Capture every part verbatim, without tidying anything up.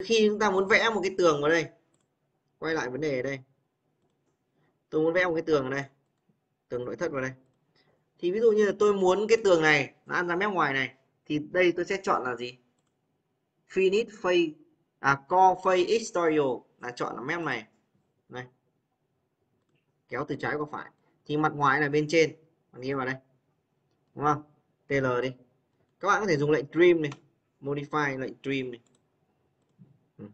khi chúng ta muốn vẽ một cái tường vào đây, quay lại vấn đề ở đây, tôi muốn vẽ một cái tường ở đây, tường nội thất vào đây, thì ví dụ như là tôi muốn cái tường này nó ăn ra mép ngoài này, thì đây tôi sẽ chọn là gì? Finish face, à core face exterior, là chọn là mép này này, kéo từ trái qua phải, thì mặt ngoài là bên trên, bạn ghi vào đây, đúng không? tê lờ đi, các bạn có thể dùng lệnh trim này, modify lệnh trim này. Ừ.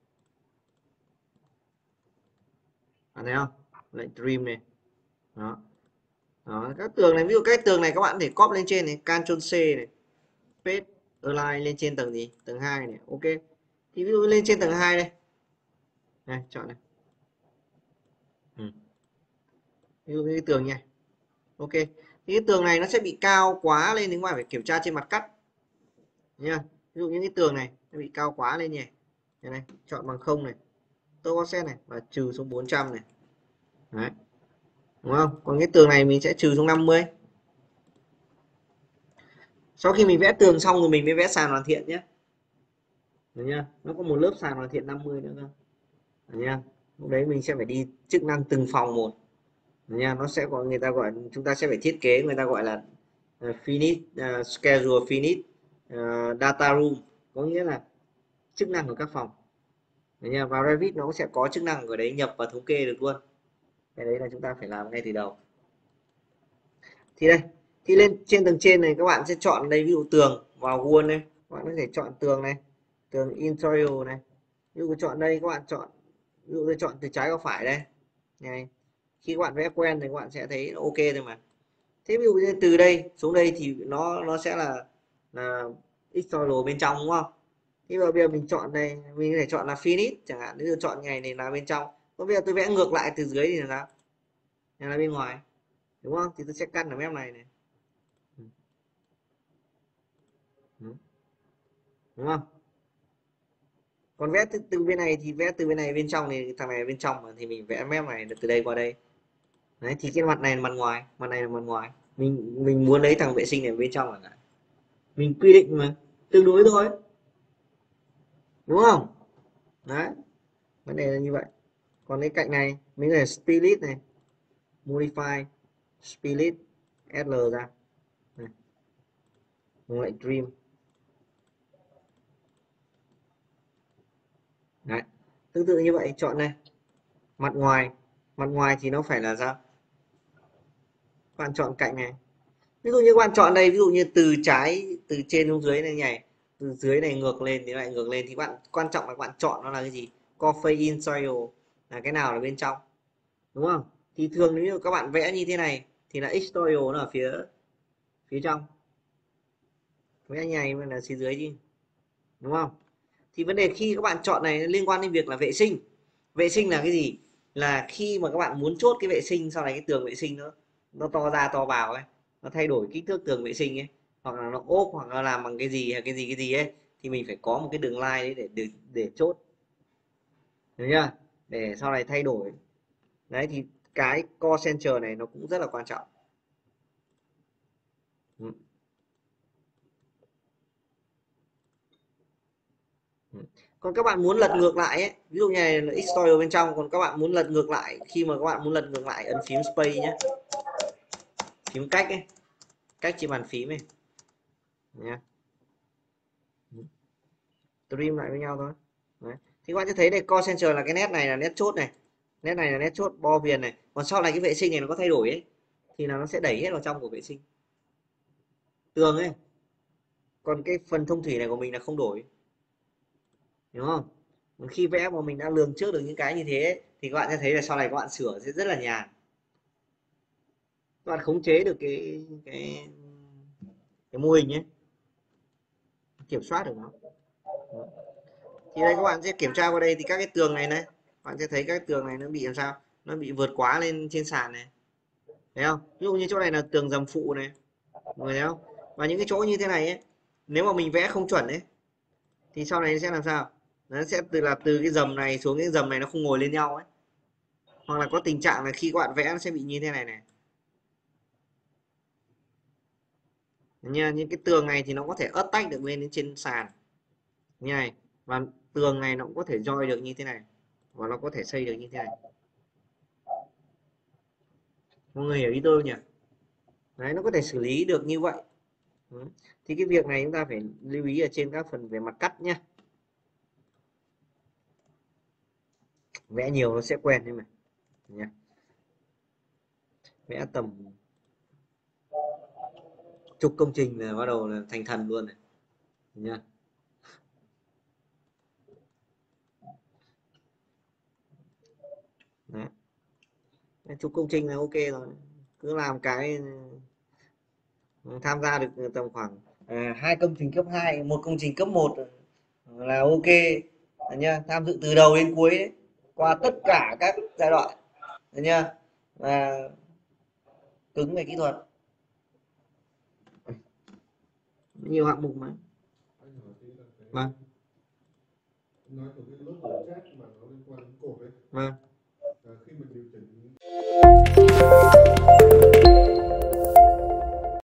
Bạn thấy không? Lệnh trim này. Đó. Đó, các tường này, ví dụ cái tường này các bạn có thể copy lên trên này, Ctrl C này, paste align lên trên tầng gì? Tầng hai này. Ok. Thì ví dụ lên trên tầng hai đây. Này, chọn này. Ừ. Ví dụ cái tường nha. Ok. Thì cái tường này nó sẽ bị cao quá lên, nếu mà phải kiểm tra trên mặt cắt. Nha. Ví dụ những cái tường này nó bị cao quá lên nhỉ. Đây này, chọn bằng không này. Tôi offset này và trừ xuống bốn trăm này. Đấy. Đúng không? Còn cái tường này mình sẽ trừ xuống năm mươi. Sau khi mình vẽ tường xong rồi mình mới vẽ sàn hoàn thiện nhé. Được chưa? Nó có một lớp sàn hoàn thiện năm mươi nữa cơ. Được chưa? Lúc đấy mình sẽ phải đi chức năng từng phòng một. Được chưa? Nó sẽ có, người ta gọi, chúng ta sẽ phải thiết kế, người ta gọi là uh, finish uh, schedule finish uh, data room, có nghĩa là chức năng của các phòng. Được chưa? Vào Revit nó sẽ có chức năng ở đấy, nhập và thống kê được luôn. Cái đấy là chúng ta phải làm ngay từ đầu. Thì đây, thì lên trên tầng trên này các bạn sẽ chọn đây, ví dụ tường vào wall này, các bạn có thể chọn tường này, tường interior này, ví dụ chọn đây, các bạn chọn, ví dụ tôi chọn từ trái qua phải đây này. Khi các bạn vẽ quen thì các bạn sẽ thấy ok thôi mà. Thế ví dụ như từ đây xuống đây thì nó nó sẽ là là exterior bên trong, đúng không? Thế bây giờ mình chọn đây, mình có thể chọn là finish chẳng hạn, ví dụ chọn ngày này là bên trong. Còn bây giờ tôi vẽ ngược lại từ dưới thì là sao? Này là bên ngoài, đúng không? Thì tôi sẽ căn ở mép này này. Đúng không? Còn vẽ từ, từ bên này thì vẽ từ bên này bên trong, thì thằng này bên trong mà, thì mình vẽ mép này từ đây qua đây. Đấy, thì cái mặt này là mặt ngoài, mặt này là mặt ngoài, mình mình muốn lấy thằng vệ sinh này bên trong là mình quy định mà, tương đối thôi, đúng không? Đấy, vấn đề là như vậy. Còn cái cạnh này mình có thể split này, modify split sl ra này, dùng lệnh trim. Đấy, tương tự như vậy, chọn này, mặt ngoài, mặt ngoài thì nó phải là sao? Các bạn chọn cạnh này, ví dụ như các bạn chọn đây, ví dụ như từ trái, từ trên xuống dưới này nhảy, từ dưới này ngược lên thì lại ngược lên, thì bạn quan trọng là các bạn chọn nó là cái gì? Coffee inside là cái nào là bên trong, đúng không? Thì thường nếu như các bạn vẽ như thế này thì là exterior nó ở phía phía trong, vẽ nhảy mà là phía dưới chứ, đúng không? Thì vấn đề khi các bạn chọn này liên quan đến việc là vệ sinh. Vệ sinh là cái gì? Là khi mà các bạn muốn chốt cái vệ sinh, sau này cái tường vệ sinh nó nó to ra to vào ấy, nó thay đổi kích thước tường vệ sinh ấy, hoặc là nó ốp, hoặc là làm bằng cái gì hay cái gì cái gì ấy, thì mình phải có một cái đường line đấy để để, để chốt, được chưa? Để sau này thay đổi. Đấy, thì cái core center này nó cũng rất là quan trọng. Ừ. Ừ. Còn các bạn muốn lật ngược lại ấy, ví dụ như này là exterior bên trong, còn các bạn muốn lật ngược lại, khi mà các bạn muốn lật ngược lại ấn phím space nhé, phím cách ấy, cách trên bàn phím này nhé, trim lại với nhau thôi. Đấy, thì các bạn sẽ thấy này, core center là cái nét này là nét chốt này, nét này là nét chốt bo viền này, còn sau này cái vệ sinh này nó có thay đổi ấy, thì là nó sẽ đẩy hết vào trong của vệ sinh tường ấy, còn cái phần thông thủy này của mình là không đổi, đúng không? Khi vẽ mà mình đã lường trước được những cái như thế ấy, thì các bạn sẽ thấy là sau này các bạn sửa sẽ rất là nhàn, các bạn khống chế được cái cái cái mô hình ấy, kiểm soát được nó. Thì đây các bạn sẽ kiểm tra qua đây, thì các cái tường này này, bạn sẽ thấy các tường này nó bị làm sao, nó bị vượt quá lên trên sàn này, thấy không? Ví dụ như chỗ này là tường dầm phụ này, mọi người thấy không? Và những cái chỗ như thế này ấy, nếu mà mình vẽ không chuẩn ấy, thì sau này nó sẽ làm sao? Nó sẽ từ là từ cái dầm này xuống cái dầm này nó không ngồi lên nhau ấy, hoặc là có tình trạng là khi các bạn vẽ nó sẽ bị như thế này này nha. Những cái tường này thì nó có thể ớt tách được lên đến trên sàn như này, và tường này nó cũng có thể join được như thế này và nó có thể xây được như thế này. Mọi người hiểu ý tôi nhỉ? Đấy, nó có thể xử lý được như vậy. Ừ. Thì cái việc này chúng ta phải lưu ý ở trên các phần về mặt cắt nhé. Vẽ nhiều nó sẽ quen đấy mà nhé. Vẽ tầm chục công trình là bắt đầu là thành thần luôn này nha. Đấy. Chục công trình là ok rồi, cứ làm cái tham gia được tầm khoảng à, hai công trình cấp hai, một công trình cấp một là ok nha, tham dự từ đầu đến cuối đấy, qua tất cả các giai đoạn nha, và cứng về kỹ thuật, nhiều hạng mục mà. Vâng. Nói của cái lớp ở chat mà nó liên quan đến cột ấy. Vâng. Khi mình điều chỉnh